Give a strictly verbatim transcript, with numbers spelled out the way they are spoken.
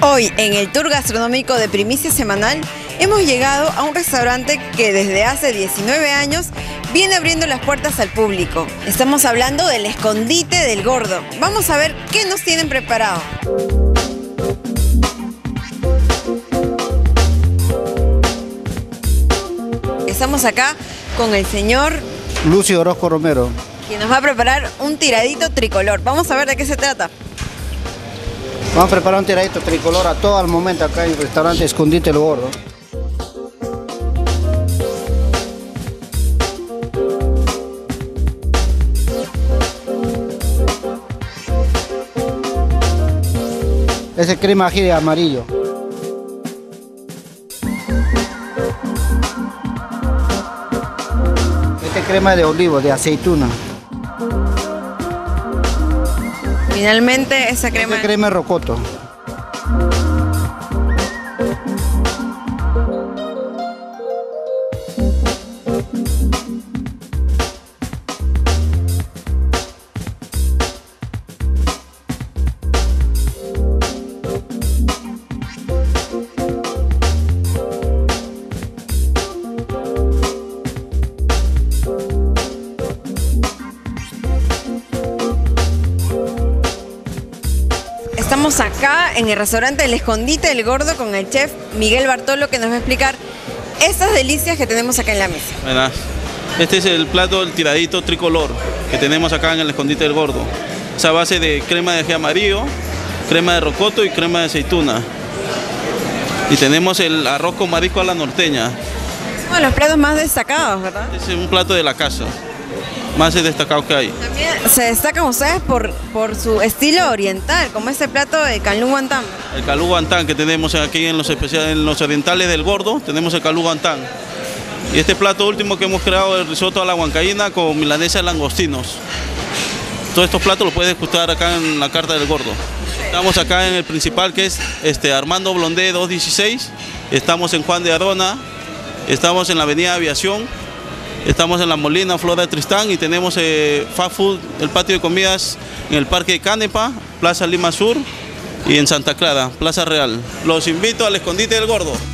Hoy, en el tour gastronómico de Primicia Semanal, hemos llegado a un restaurante que desde hace diecinueve años viene abriendo las puertas al público. Estamos hablando del Escondite del Gordo. Vamos a ver qué nos tienen preparado. Estamos acá con el señor Lucio Orozco Romero, quien nos va a preparar un tiradito tricolor. Vamos a ver de qué se trata. Vamos a preparar un tiradito tricolor a todo el momento acá en el restaurante Escondite del Gordo. Ese crema ají de amarillo. Este crema de olivo, de aceituna. Finalmente esa crema... Este crema de rocoto. Estamos acá en el restaurante El Escondite del Gordo con el chef Miguel Bartolo, que nos va a explicar estas delicias que tenemos acá en la mesa. Buenas. Este es el plato del tiradito tricolor que tenemos acá en el Escondite del Gordo. Es a base de crema de ají amarillo, crema de rocoto y crema de aceituna. Y tenemos el arroz con marisco a la norteña. Es uno de los platos más destacados, ¿verdad? Es un plato de la casa, más destacado que hay. También se destacan ustedes por, por su estilo oriental, como este plato de calú guantán. El calú guantán que tenemos aquí en los, especiales, en los orientales del Gordo, tenemos el calú guantán. Y este plato último que hemos creado, el risotto a la huancaína con milanesa de langostinos. Todos estos platos los puedes gustar acá en la carta del Gordo. Estamos acá en el principal, que es este, Armando Blondé doscientos dieciséis. Estamos en Juan de Arona, estamos en la avenida Aviación. Estamos en La Molina, Flora de Tristán, y tenemos eh, Fast Food, el patio de comidas en el Parque de Canepa, Plaza Lima Sur, y en Santa Clara, Plaza Real. Los invito al Escondite del Gordo.